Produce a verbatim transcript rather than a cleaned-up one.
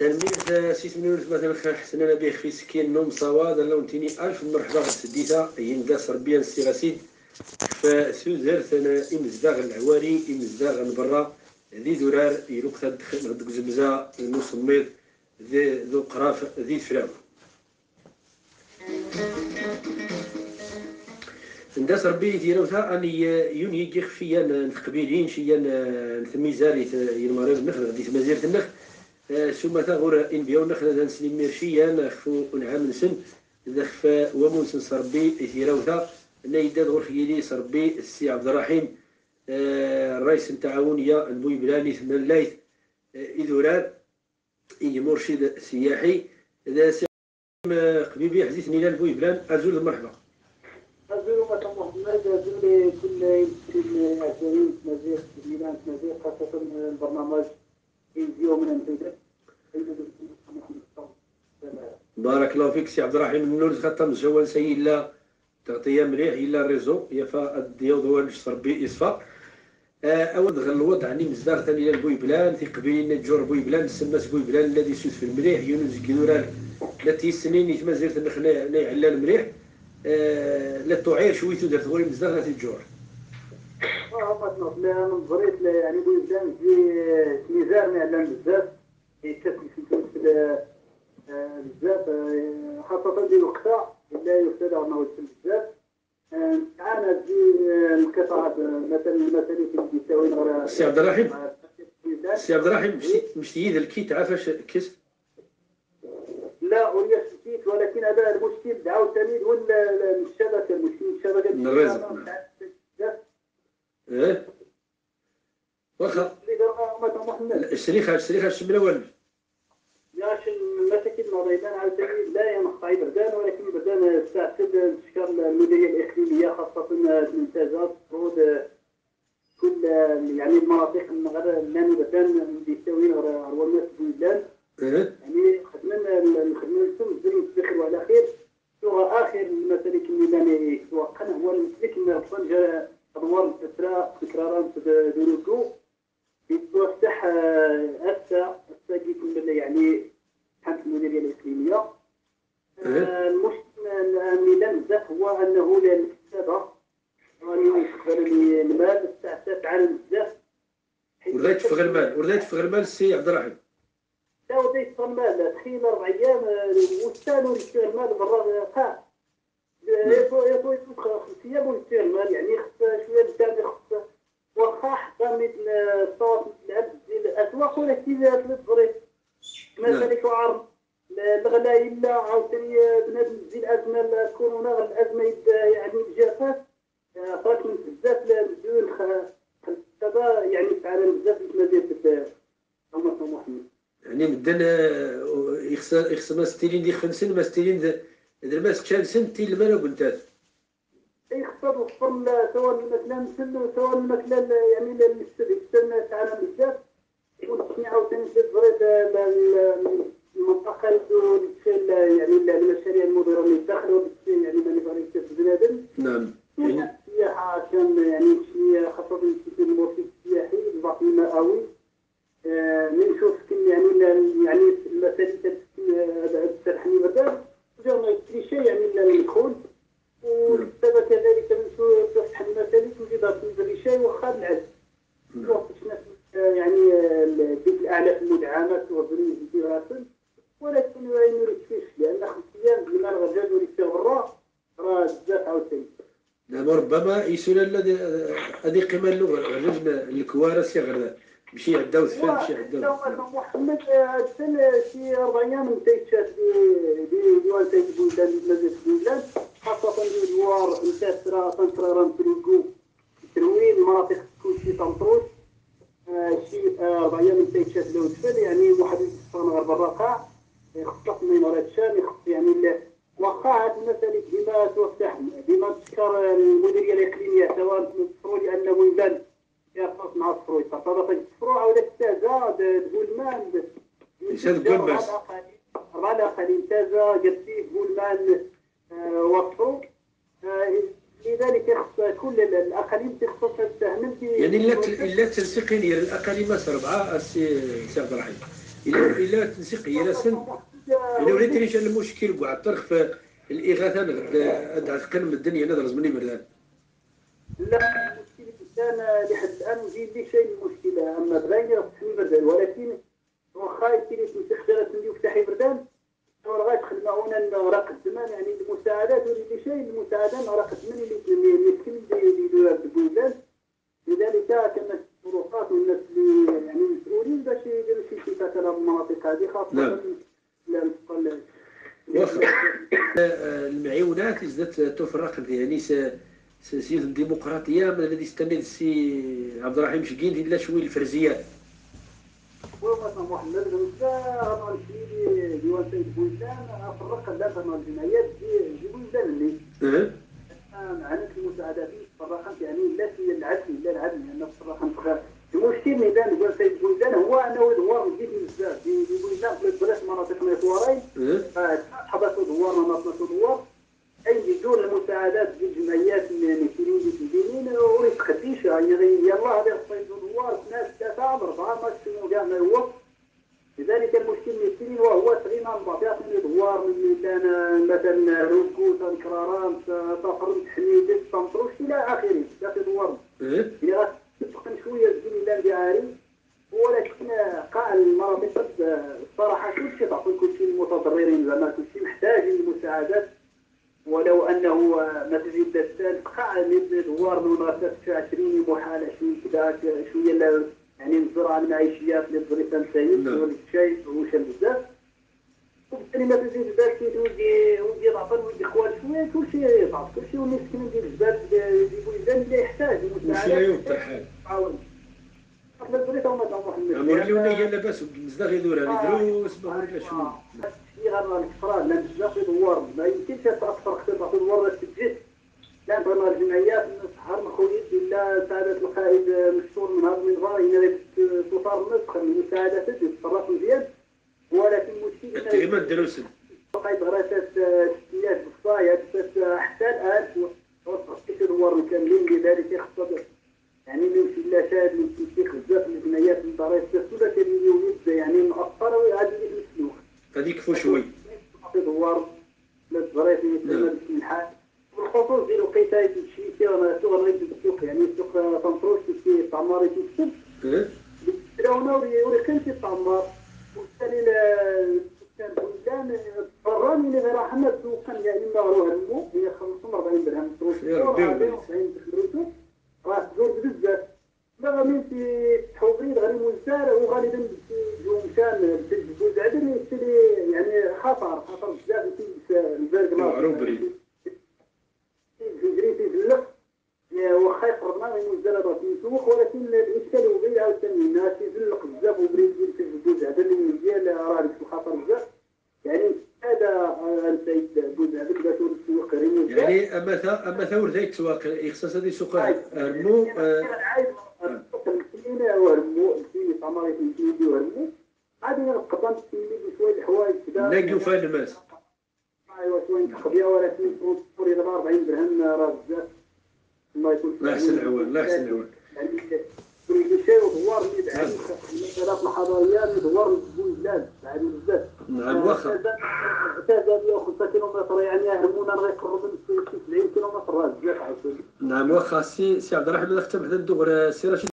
تلميذ سيس منورس مثلا حسنا به في سكين نوم صواد لون تيني ألف مرحبا سديتا ينقص ربيا السيغاسيد فسوزر ثنا إمزداغ العواري إمزداغ برا ذي درار يروك تدخل زمزا المصمد ذي ذو قراف ذي فراو نداس ربي يديروها اني يوني يجي خفيا نقبيلين شيا نثميزاري المريض نخل غادي تمازيرت النخ ثم ثغور ان بيو نخل هذا نسلم ميرشيا نخفو نعام سن ذخف ومنسن صربي يديروها نايداد غرفيلي صربي السي عبد الرحيم الرئيس التعاونيه البوي بلاني ثم اللايث إذورات إي مرشد سياحي ذا سي قبيبي حديثني إلى البوي بلان أزول مرحبا. أزول مثلا محمد أزول كل كل أزول مزيد ميلان مزيد خاصة البرنامج فيديو من الفيديو. بارك الله فيك سي عبد الرحيم النورز خاطر جوال سي إلا تغطية مليح إلا الريزو يفا الديوض هو نشطر بي إصفا. أود غير الوضع عني مزدار ثاني إلى البوي بلان في قبيلة جور بوي بلان سماس بوي بلان الذي سوس في المليح يونس كيدوران التي سنين يتمازير تنخنا نعلى المليح لا تعير شويتو درت غوري مزدار لا تجور. اه ما لا نظريت يعني بوي بلان في ميزان نعلم بزاف يكتب في بزاف خاصة في وقتها لا يفسد أنه بزاف. تعانت في القطاعات مثلا المسالك اللي يساوي غير سي عبد الرحيم سي عبد الرحيم مش تيد الكيت عافاش كيس لا وليش الكيت ولكن هذا المشكل دعاو تميد ولا الشبكه المشكل الشبكه الرزق ايه واخا الشريخه الشريخه الشمله ولا ياش المساكن المريضان عاوتاني لا ينقطع بردان ولكن بردان تستعتد تشكر المديريه الاقليميه خاصه المنتجات فرود كل يعني المناطق غير لان بردان يساوي غير الناس بلدان يعني خدمنا الخدمه نتم الدنيا بخير وعلى خير سوى اخر المسالك الميدانيه يتوقن هو المسلك من طنجه ادوار الفتره تكرارا دروكو يتفتح أسا أسا كيكون يعني تحت المديرية الإقليمية. المشكل الميلان بزاف هو أنه الكتابة راني يستقبل المال الساعة تعلم بزاف. ولا يتفغ المال ولا يتفغ المال السي عبد الرحيم. لا ولا يتفغ المال تخيل أربع أيام وستانو يشتغل المال برا قاع. يفو يفو يتفغ خمس أيام ويشتغل المال يعني خص شوية بزاف خص واخا حتى مثل الصوت تلعب ديال الاسواق ولكن ثلاث ظريف مثلا وعرض الغلاء الا عاوتاني بنادم تزيد الازمه الكورونا الازمه يعني الجافات صارت من بزاف الدول خلطه يعني تعاني بزاف المزيد هما محمد يعني مدن يخص يخص ما ستيلين دي خمسين ما ستيلين درماس كان سنتي المال قلتات يخسر وفر سواء المثلا سن سواء المثلا يعني السن تعلم بزاف ونحن عاوتاني في الزريت المنطقه يعني المشاريع المديره اللي دخلوا يعني ماني في بنادم نعم السياحه عشان يعني شي خاصه في المرشد السياحي الباقي المئوي نشوف يعني يعني المسائل ترحني بدل جانا كل شيء يعني الدخول وبسبب كذلك تفتح المسالك وجدت في الشيء وخا العز وقتنا يعني ديك الاعلاف المدعمات وبريد دراسه ولكن ما يريدش لان خمس ايام بما الغجاج وليس برا راه بزاف عاوتاني نعم ربما يسول الذي هذه قيمه اللغه غير الكوارث يا غير مشي عداو ثفان مشي عداو محمد السنه شي اربع ايام انت تشاف دي ديوان تيجيبوا لازم بلاد خاصة الجوار الكاسرة تنكرر نتريكو تروين مناطق تكون شي تنطروش شي أربع أيام من تيتشات لو تفل يعني واحد يتصفن غير بالرقاع يخصص من مرات شام يخص يعني واخا هاد المسالك ديما توفتح ديما تشكر المديرية الإقليمية سواء تفرو لأنه يبان يرقص مع الفروي فطبقا الفروع عاودة تازا بولمان يساد قماس الرالة خليل تازا قدسي بولمان وفروا لذلك يخص كل الاقاليم تخصص السهم يعني الا الا تنسيقين ديال الاقاليم أربعة السي عبد الرحيم الا الا تنسيق هي راسن الا وليت ليش المشكل كاع الطرق في الاغاثه غاد تكلم الدنيا انا درز مني بردان. لا المشكل كان لحد الان وجد لي شيء المشكله اما بغينا نفتحوا بردان ولكن واخا يمكن تختار تولي فتحي بردان راه غتخدمونا راه قدمان يعني المساعدات ولي شيء المساعده راه قدمان اللي يمكن يديروا هذا البلدان لذلك كانت الطرقات والناس اللي يعني مسؤولين باش يديروا شي شتات على المناطق هذه خاصه لا واخا المعيونات اللي زادت تفرق يعني سياسه الديمقراطيه من الذي استند السي عبد الرحيم شقين الا شويه الفرزيات. ومثلا محمد بالنسبه راه الشيء ديوان سيد بوزان فرق ثلاثه الجمعيات دي بوزان اللي اه معنات المساعدات فرقت يعني لا في العدل لا العدل لان فرقت المشكل ميدان ديوان سيد بوزان هو انه دوار جديد بزاف في بوزان في بلاصه مناطق ميطورين حبسوا دوار مناطق دوار اي دور المساعدات ديال الجمعيات اللي كاينين الدينين ويتخديش يعني يلاه هذا خصو دوار ناس ثلاثه اربعه ماكسيموم كاع ما هو لذلك المشكل اللي وهو تغينا البطيات من دوار من كان مثلا ركوت الكراران صفر حميده طنطروش الى اخره ثلاث دوار اللي غتسقن شويه الزميل اللي عاري ولكن قاع المناطق الصراحه كلشي تعطي كلشي المتضررين زعما كلشي محتاج للمساعدات ولو انه ما تزيد الثالث قاع دوار من مناطق عشرين محال عشرين كذا شويه يعني الزراعه المعيشيه اللي تضرب سيد والشاي وشا بزاف وبالتالي ما تزيد البال كي ودي ودي ضعفان ودي خوال شويه كلشي يضعف كلشي ولي مسكين ديال الجبال يجيبوا البلدان اللي يحتاج المساعدات تعاون قبل البريطه وما تعاون محمد وليونا هي لاباس بزاف يدور على دروس ما ولا شنو هادشي غير الافراد لا بزاف يدور ما يمكنش تاثر اكثر بعض الدوار تسجل لا بغينا الجمعيات نصحر مخويت الا سعاده القائد مشهور من هذا المنبر هنا توصل النسخ من المساعدات تتصرف مزيان ولكن المشكل التغييرات دروس القائد غراسات السياسات بالصايد حتى الان توصل دوار كاملين لذلك خصو يعني نمشي لا شاد نمشي بزاف من الجمعيات من طريق السوله كيولي يعني مؤثر وغادي يسلوك هذيك كفو شوي دوار لا تزريتي مثل الحال بالخصوص ديال الوقيته تمشي فيها تغرد السوق يعني السوق طنطروش في تعماري تكتب دراونا وريقين في التعمار وبالتالي السكان بلدان براني اللي غير حنا السوق كان يعني ما روح المو هي خمسة وأربعين درهم تروح أربعين درهم راه تزور بزاف لا من في تحوبريد غادي موزار وغالبا مشان تجبد عدم يشتري يعني خطر خطر بزاف في البرد معروف بريد جريت يدلق واخا يقربنا من موزار راه في السوق ولكن الاشكال هو غير عاوتاني الناس يدلق بزاف وبريد تجبد عدم ديال راه ديك الخطر بزاف يعني هذا السيد بوزعبل باش السوق ريمو يعني اما ثا اما ثور ذاك السواق اخصاص هذه سوق هرمو المسكين وهرمو في طماري في وهرمو غادي نقدر نسمي بشويه الحوايج كذا نلاقيو فيها الماس ايوا شويه تخبيه ولكن تقول دابا أربعين درهم راه بزاف الله يكون الله يحسن العوان الله يحسن العوان يعني كل شيء ودوار اللي بعد المسارات الحضاريه اللي دوار البلاد بعد بزاف نعم واخا حتى مية وخمسة كيلومتر يعني هرمونا راه يقرب من سبعين كيلومتر راه بزاف عاوتاني نعم واخا سي سي عبد الرحيم اختم حتى ندوغ سي رشيد